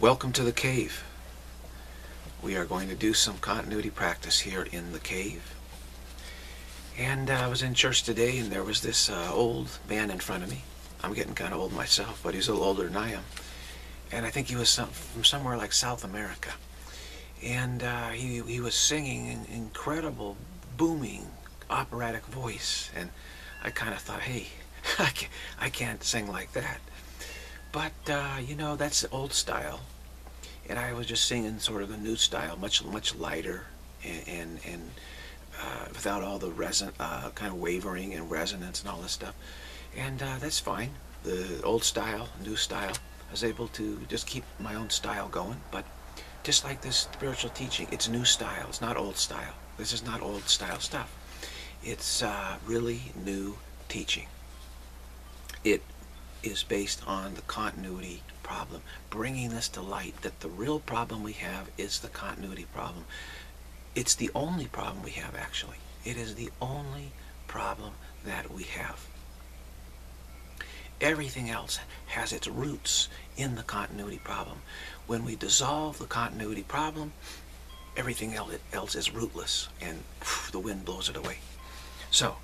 Welcome to the cave. We are going to do some continuity practice here in the cave. And I was in church today, and there was this old man in front of me. I'm getting kind of old myself, but he's a little older than I am. And I think he was from somewhere like South America. And he was singing an incredible, booming, operatic voice. And I kind of thought, hey, I can't sing like that. But, you know, that's old style. And I was just singing sort of the new style, much lighter and without all the kind of wavering and resonance and all this stuff. And that's fine. The old style, new style. I was able to just keep my own style going. But just like this spiritual teaching, it's new style. It's not old style. This is not old style stuff. It's really new teaching. It is based on the continuity problem, bringing this to light that the real problem we have is the continuity problem. It's the only problem we have, actually. It is the only problem that we have. Everything else has its roots in the continuity problem. When we dissolve the continuity problem, everything else is rootless, and the wind blows it away. So,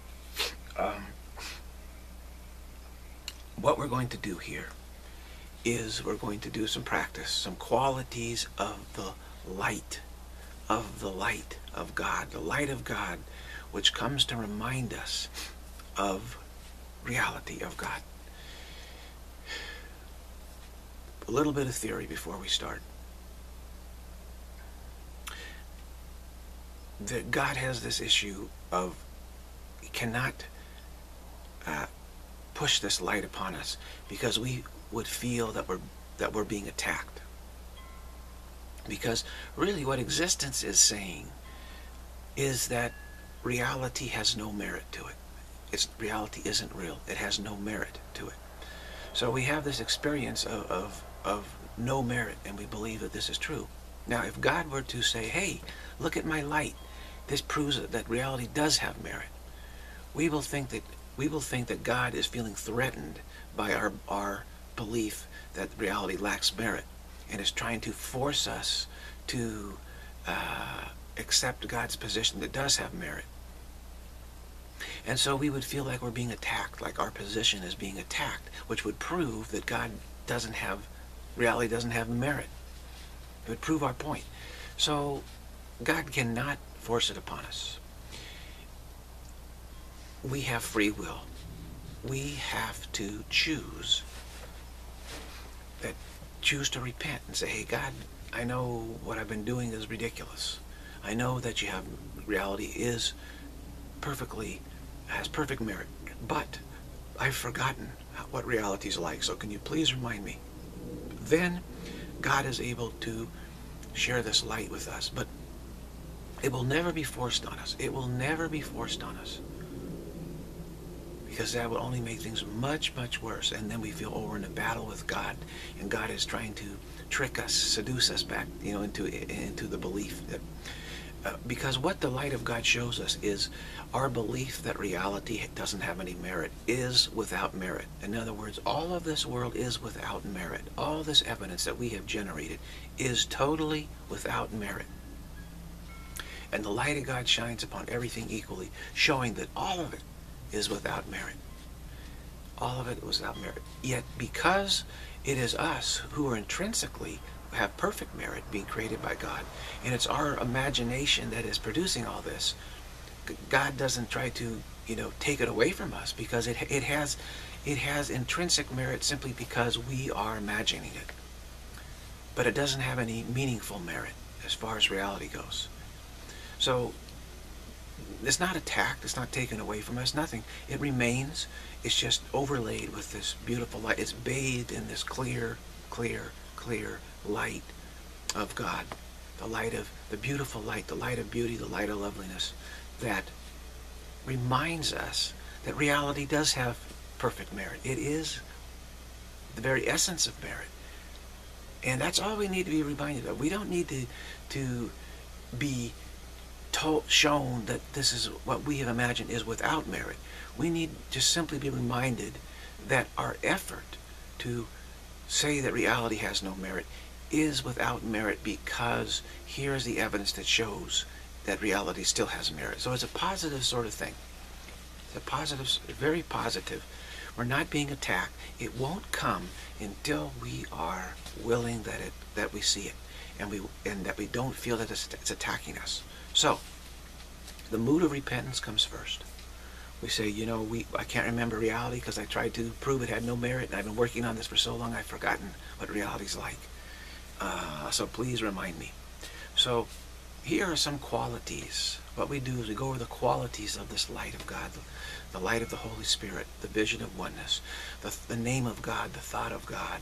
what we're going to do here is we're going to do some practice, some qualities of the light of God, the light of God, which comes to remind us of reality of God. A little bit of theory before we start. That God has this issue of he cannot push this light upon us because we would feel that we're being attacked. Because really what existence is saying is that reality has no merit to it. Reality isn't real. It has no merit to it. So we have this experience of no merit, and we believe that this is true. Now, if God were to say, hey, look at my light, this proves that reality does have merit, we will think that God is feeling threatened by our belief that reality lacks merit and is trying to force us to accept God's position that does have merit. And so we would feel like we're being attacked, like our position is being attacked, which would prove that reality doesn't have merit. It would prove our point. So God cannot force it upon us. We have free will. We have to choose to repent and say, hey, God, I know what I've been doing is ridiculous. I know that reality has perfect merit, but I've forgotten what reality is like, so can you please remind me? Then God is able to share this light with us, but it will never be forced on us. It will never be forced on us. Because that will only make things much, much worse. And then we feel, oh, we're in a battle with God, and God is trying to trick us, seduce us back, into the belief that, because what the light of God shows us is our belief that reality doesn't have any merit is without merit. In other words, all of this world is without merit. All this evidence that we have generated is totally without merit. And the light of God shines upon everything equally, showing that all of it is without merit. All of it was without merit. Yet because it is us who are intrinsically have perfect merit being created by God, and it's our imagination that is producing all this, God doesn't try to take it away from us, because it has intrinsic merit simply because we are imagining it. But it doesn't have any meaningful merit as far as reality goes. So it's not attacked, it's not taken away from us, nothing. It remains, it's just overlaid with this beautiful light. It's bathed in this clear, clear, clear light of God. The beautiful light, the light of beauty, the light of loveliness, that reminds us that reality does have perfect merit. It is the very essence of merit. And that's all we need to be reminded of. We don't need to be shown that this is what we have imagined is without merit. We need to simply be reminded that our effort to say that reality has no merit is without merit, because here is the evidence that shows that reality still has merit. So it's a positive sort of thing. It's a positive, very positive. We're not being attacked. It won't come until we are willing that we see it, and that we don't feel that it's attacking us. So the mood of repentance comes first. We say, you know, I can't remember reality because I tried to prove it had no merit, and I've been working on this for so long I've forgotten what reality's like. So please remind me. So here are some qualities. What we do is we go over the qualities of this light of God, the light of the Holy Spirit, the vision of oneness, the name of God, the thought of God,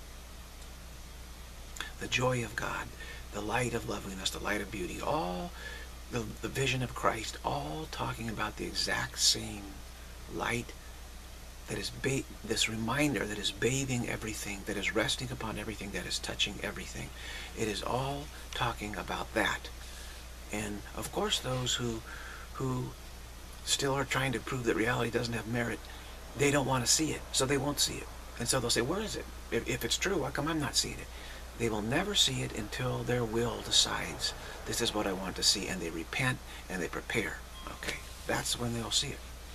the joy of God, the light of loveliness, the light of beauty, all the vision of Christ, all talking about the exact same light that is this reminder that is bathing everything, that is resting upon everything, that is touching everything. It is all talking about that. And of course those who still are trying to prove that reality doesn't have merit, they don't want to see it, so they won't see it. And so they'll say, where is it? If it's true, how come I'm not seeing it? They will never see it until their will decides, this is what I want to see, and they repent and they prepare. Okay, that's when they'll see it.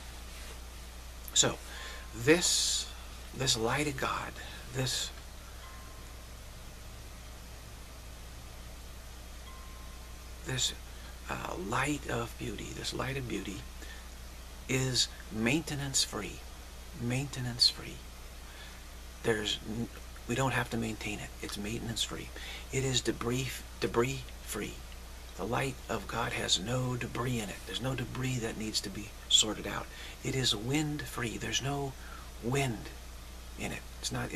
So this light of God, this light of beauty, this light of beauty is maintenance free. Maintenance free. We don't have to maintain it. It's maintenance free. It is debris free. The light of God has no debris in it. There's no debris that needs to be sorted out. It is wind free. There's no wind in it. It's not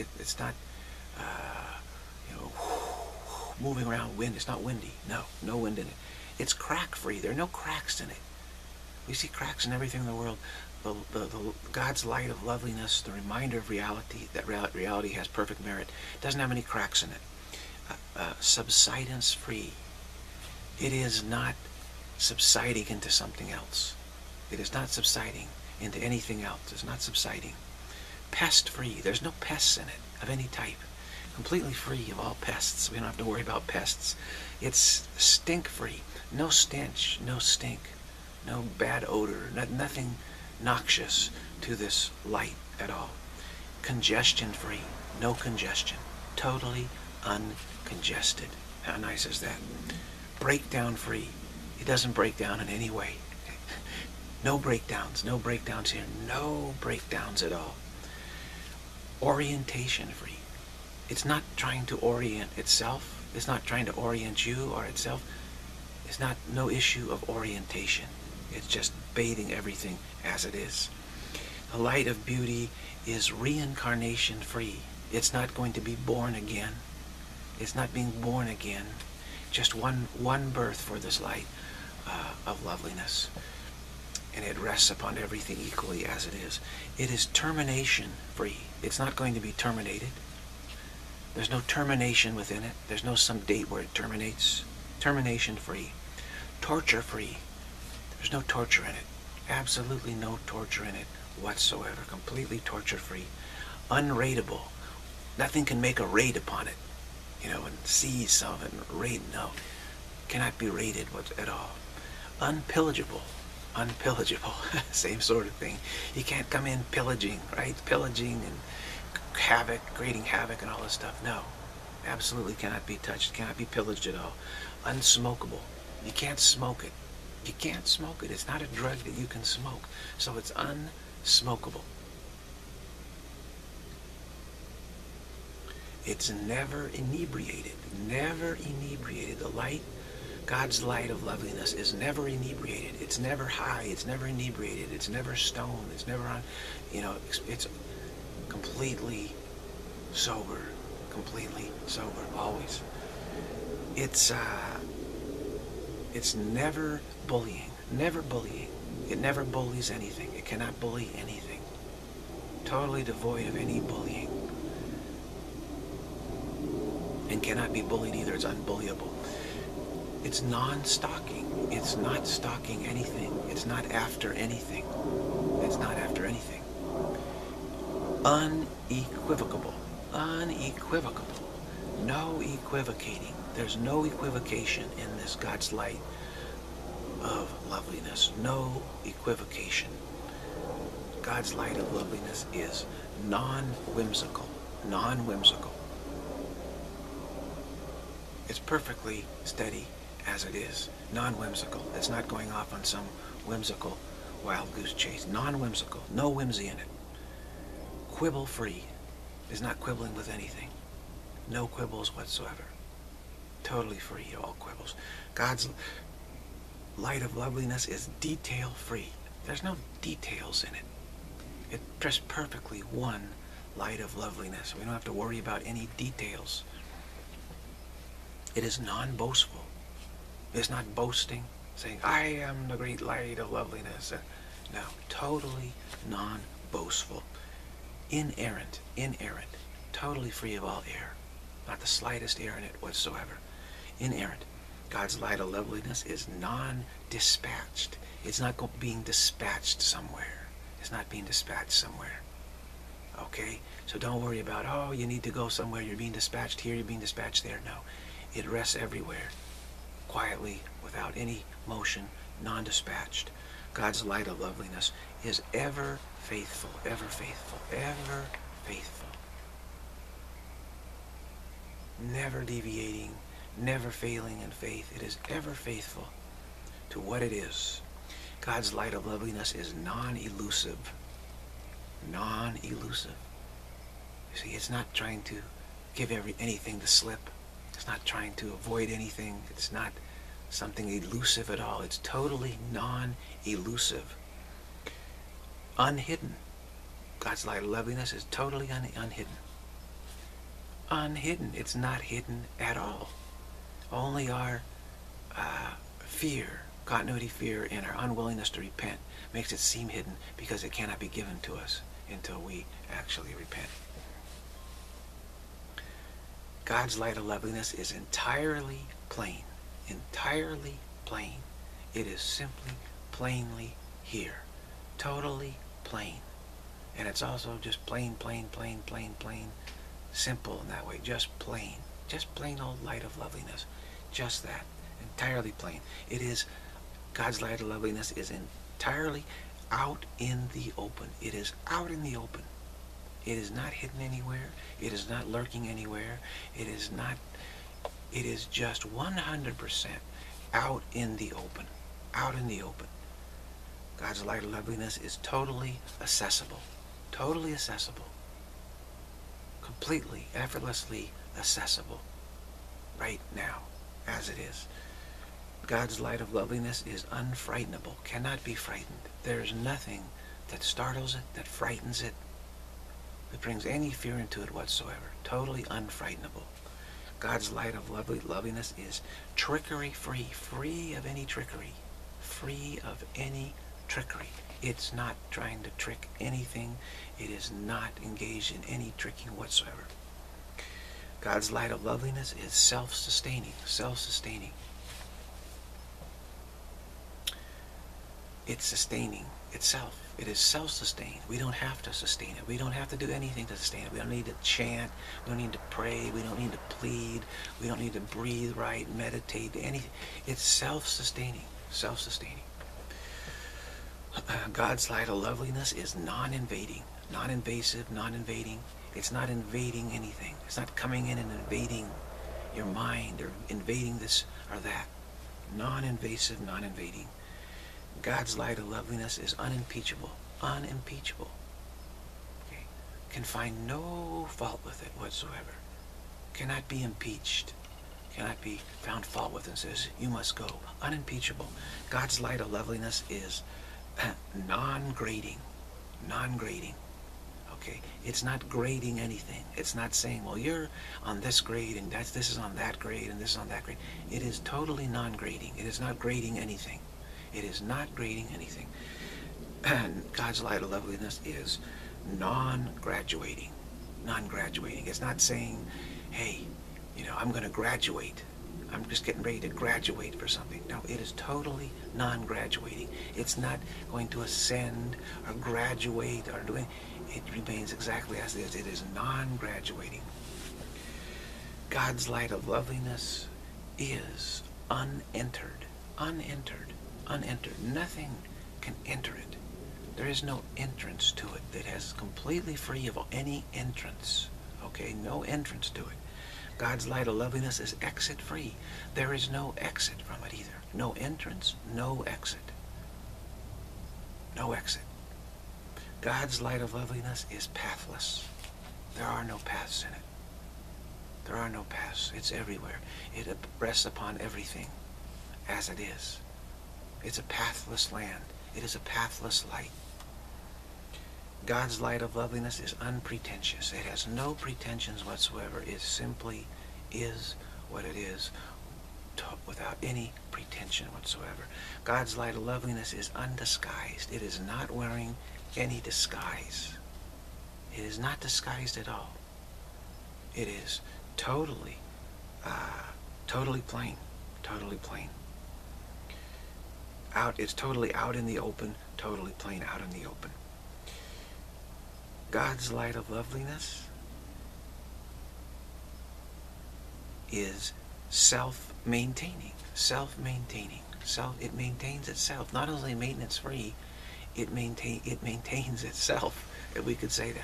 moving around wind. It's not windy. No wind in it. It's crack free. There are no cracks in it. We see cracks in everything in the world. God's light of loveliness, the reminder of reality, that reality has perfect merit, doesn't have any cracks in it. Subsidence free. It is not subsiding into something else. It is not subsiding into anything else. It's not subsiding. Pest free. There's no pests in it of any type. Completely free of all pests. We don't have to worry about pests. It's stink free. No stench, no stink, no bad odor, nothing noxious to this light at all. Congestion free. No congestion. Totally uncongested. How nice is that? Breakdown free. It doesn't break down in any way. No breakdowns. No breakdowns here. No breakdowns at all. Orientation free. It's not trying to orient itself. It's not trying to orient you or itself. It's no issue of orientation. It's just bathing everything as it is. The light of beauty is reincarnation free. It's not going to be born again. It's not being born again. Just one birth for this light of loveliness. And it rests upon everything equally as it is. It is termination free. It's not going to be terminated. There's no termination within it. There's no some date where it terminates. Termination free. Torture free. There's no torture in it. Absolutely no torture in it whatsoever. Completely torture free. Unrateable. Nothing can make a raid upon it. And seize some of it and raid. No. Cannot be raided at all. Unpillageable. Unpillageable. Same sort of thing. You can't come in pillaging, right? Pillaging and havoc, creating havoc and all this stuff. No. Absolutely cannot be touched. Cannot be pillaged at all. Unsmokable. You can't smoke it. You can't smoke it. It's not a drug that you can smoke. So it's unsmokable. It's never inebriated. Never inebriated. The light, God's light of loveliness, is never inebriated. It's never high. It's never inebriated. It's never stoned. It's never on, it's completely sober. Completely sober. Always. It's never bullying. Never bullying. It never bullies anything. It cannot bully anything. Totally devoid of any bullying. And cannot be bullied either. It's unbullyable. It's non-stalking. It's not stalking anything. It's not after anything. It's not after anything. Unequivocable. Unequivocable. No equivocating. There's no equivocation in this God's light of loveliness. No equivocation. God's light of loveliness is non-whimsical. Non-whimsical. It's perfectly steady as it is. Non-whimsical. It's not going off on some whimsical wild goose chase. Non-whimsical. No whimsy in it. Quibble-free. Is not quibbling with anything. No quibbles whatsoever. Totally free of all quibbles. God's light of loveliness is detail-free. There's no details in it. It's just perfectly one light of loveliness. We don't have to worry about any details. It is non-boastful. It's not boasting, saying, I am the great light of loveliness. No, totally non-boastful. Inerrant, totally free of all error. Not the slightest error in it whatsoever. Inerrant. God's light of loveliness is non-dispatched. It's not being dispatched somewhere. It's not being dispatched somewhere. Okay? So don't worry about, oh, you need to go somewhere. You're being dispatched here. You're being dispatched there. No. It rests everywhere. Quietly, without any motion, non-dispatched. God's light of loveliness is ever faithful, ever faithful, ever faithful. Never deviating, never failing in faith. It is ever faithful to what it is. God's light of loveliness is non-elusive. Non-elusive. You see, it's not trying to give anything to slip. It's not trying to avoid anything. It's not something elusive at all. It's totally non-elusive. Unhidden. God's light of loveliness is totally unhidden. Unhidden. It's not hidden at all. Only our fear, continuity fear, and our unwillingness to repent makes it seem hidden, because it cannot be given to us until we actually repent. God's light of loveliness is entirely plain. Entirely plain. It is simply plainly here. Totally plain. And it's also just plain, simple in that way. Just plain. Just plain old light of loveliness. Just that. Entirely plain. It is, God's light of loveliness is entirely out in the open. It is out in the open. It is not hidden anywhere. It is not lurking anywhere. It is not, it is just 100% out in the open. Out in the open. God's light of loveliness is totally accessible. Totally accessible. Completely, effortlessly accessible. Right now, as it is. God's light of loveliness is unfrightenable. Cannot be frightened. There is nothing that startles it, that frightens it, that brings any fear into it whatsoever. Totally unfrightenable. God's light of loveliness is trickery-free. Free of any trickery. Free of any trickery. It's not trying to trick anything. It is not engaged in any tricking whatsoever. God's light of loveliness is self-sustaining. Self-sustaining. It's sustaining itself. It is self-sustained. We don't have to sustain it. We don't have to do anything to sustain it. We don't need to chant. We don't need to pray. We don't need to plead. We don't need to breathe right, meditate, anything. It's self-sustaining. Self-sustaining. God's light of loveliness is non-invading. Non-invasive, non-invading. It's not invading anything. It's not coming in and invading your mind or invading this or that. Non-invasive, non-invading. God's light of loveliness is unimpeachable. Unimpeachable. Okay. Can find no fault with it whatsoever. Cannot be impeached. Cannot be found fault with and says, you must go. Unimpeachable. God's light of loveliness is non-grading. Non-grading. Okay. It's not grading anything. It's not saying, well, you're on this grade and this is on that grade and this is on that grade. It is totally non-grading. It is not grading anything. It is not grading anything. And God's light of loveliness is non-graduating. Non-graduating. It's not saying, hey, I'm going to graduate. I'm just getting ready to graduate for something. No, it is totally non-graduating. It's not going to ascend or graduate or doing. It remains exactly as it is. It is non-graduating. God's light of loveliness is unentered. Unentered. Unentered. Nothing can enter it. There is no entrance to it. That is completely free of any entrance. Okay? No entrance to it. God's light of loveliness is exit free. There is no exit from it either. No entrance, no exit. No exit. God's light of loveliness is pathless. There are no paths in it. There are no paths. It's everywhere. It rests upon everything as it is. It's a pathless land. It is a pathless light. God's light of loveliness is unpretentious. It has no pretensions whatsoever. It simply is what it is, without any pretension whatsoever. God's light of loveliness is undisguised. It is not wearing any disguise. It is not disguised at all. It is totally plain. Totally plain. It's totally out in the open. Totally plain out in the open. God's light of loveliness is self-maintaining. Self-maintaining. It maintains itself. Not only maintenance free, it maintains itself, if we could say that.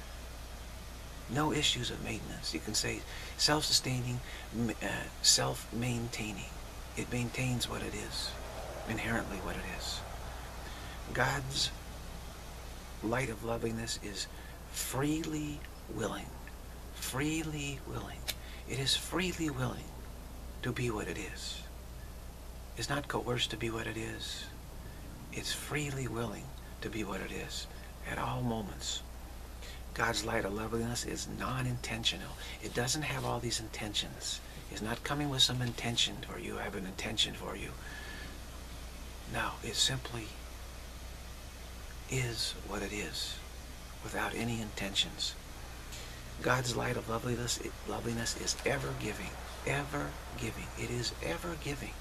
No issues of maintenance. You can say self-sustaining, self-maintaining. It maintains what it is, inherently what it is. God's light of loveliness is freely willing. Freely willing. It is freely willing to be what it is. It's not coerced to be what it is. It's freely willing to be what it is at all moments. God's light of loveliness is non-intentional. It doesn't have all these intentions. It's not coming with some intention for you. I have an intention for you. No, it simply is what it is, without any intentions. God's light of loveliness is ever giving. Ever giving. It is ever giving.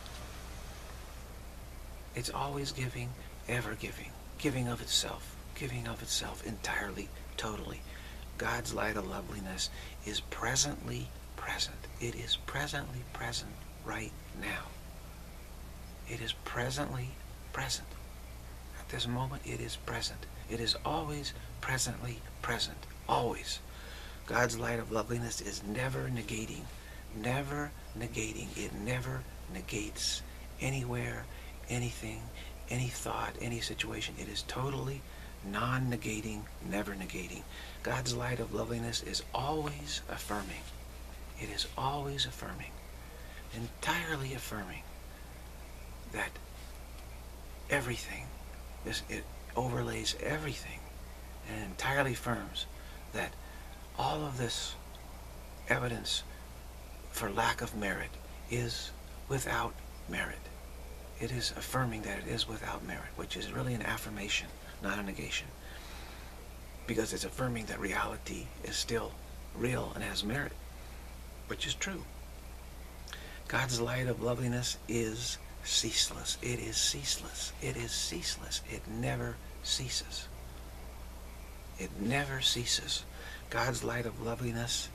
It's always giving, ever giving. Giving of itself. Giving of itself entirely, totally. God's light of loveliness is presently present. It is presently present right now. It is presently present. At this moment, it is present. It is always presently present. Always. God's light of loveliness is never negating. Never negating. It never negates anywhere, anything, any thought, any situation. It is totally non-negating, never negating. God's light of loveliness is always affirming. It is always affirming, entirely affirming that everything, it overlays everything and entirely affirms that all of this evidence for lack of merit is without merit. It is affirming that it is without merit, which is really an affirmation, not a negation. Because it's affirming that reality is still real and has merit, which is true. God's light of loveliness is ceaseless. It is ceaseless. It is ceaseless. It never ceases. It never ceases. God's light of loveliness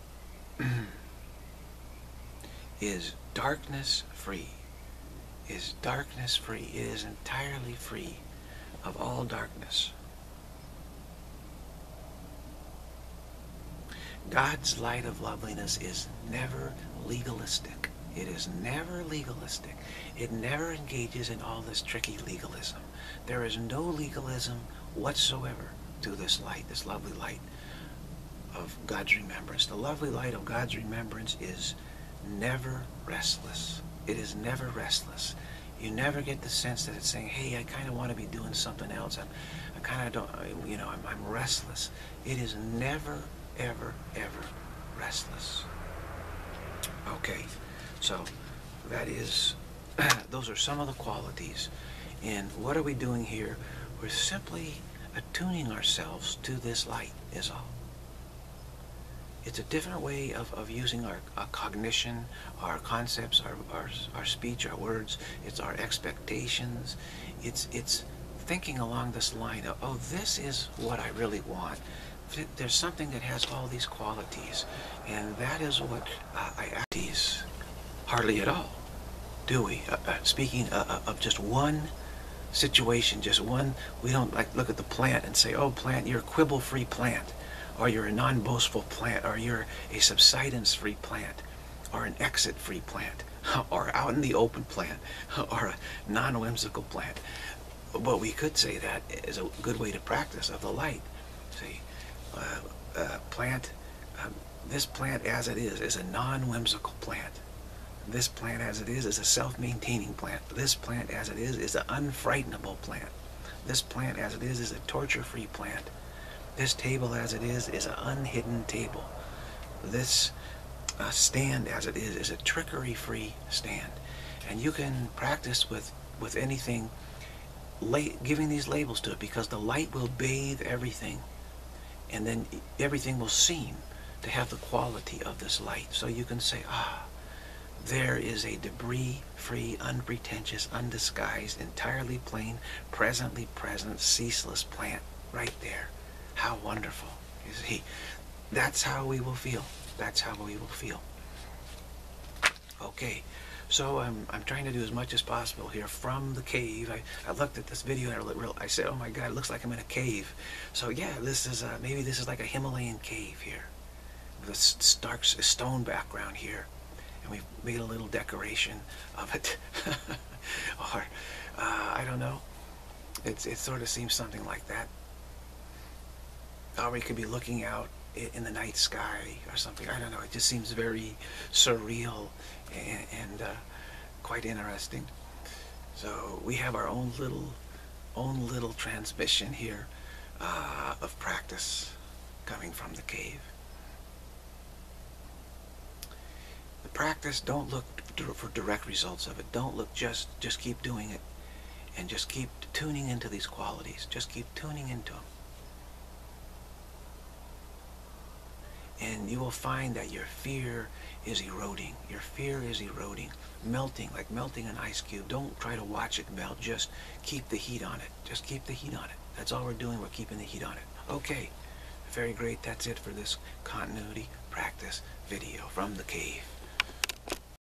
is darkness free. Is darkness free. It is entirely free of all darkness. God's light of loveliness is never legalistic. It is never legalistic. It never engages in all this tricky legalism. There is no legalism whatsoever to this light, this lovely light of God's remembrance. The lovely light of God's remembrance is never restless. It is never restless. You never get the sense that it's saying, hey, I kind of want to be doing something else. I kind of don't, I'm restless. It is never, ever, ever restless. Okay, so that is, those are some of the qualities. And what are we doing here? We're simply attuning ourselves to this light, is all. It's a different way of using our cognition, our concepts, our speech, our words. It's our expectations. It's thinking along this line of, oh, this is what I really want. there's something that has all these qualities, and that is what I these hardly at all, do we? Speaking of just one situation, just one, we don't like look at the plant and say, oh, plant, you're a quibble-free plant, or you're a non-boastful plant, or you're a subsidence-free plant, or an exit-free plant, or out in the open plant, or a non-whimsical plant. But we could say that is a good way to practice of the light. See, plant, this plant as it is a non-whimsical plant. This plant as it is a self-maintaining plant. This plant as it is an unfrightenable plant. This plant as it is a torture-free plant. This table as it is an unhidden table. This stand as it is a trickery-free stand. And you can practice with anything, giving these labels to it, because the light will bathe everything, and then everything will seem to have the quality of this light. So you can say, ah, there is a debris-free, unpretentious, undisguised, entirely plain, presently present, ceaseless plant right there. How wonderful. You see, that's how we will feel. That's how we will feel. Okay, so I'm trying to do as much as possible here from the cave. I looked at this video and I said, oh my God, it looks like I'm in a cave. So yeah, this is maybe this is like a Himalayan cave here, with a stark stone background here, and we've made a little decoration of it. Or I don't know. It sort of seems something like that. Or we could be looking out in the night sky or something. I don't know. It just seems very surreal and quite interesting. So we have our own little transmission here of practice coming from the cave. The practice, don't look for direct results of it. Don't look, just keep doing it, and just keep tuning into these qualities. Just keep tuning into them. And you will find that your fear is eroding. Your fear is eroding, melting, like melting an ice cube. Don't try to watch it melt. Just keep the heat on it. Just keep the heat on it. That's all we're doing. We're keeping the heat on it. Okay, very great. That's it for this continuity practice video from the cave.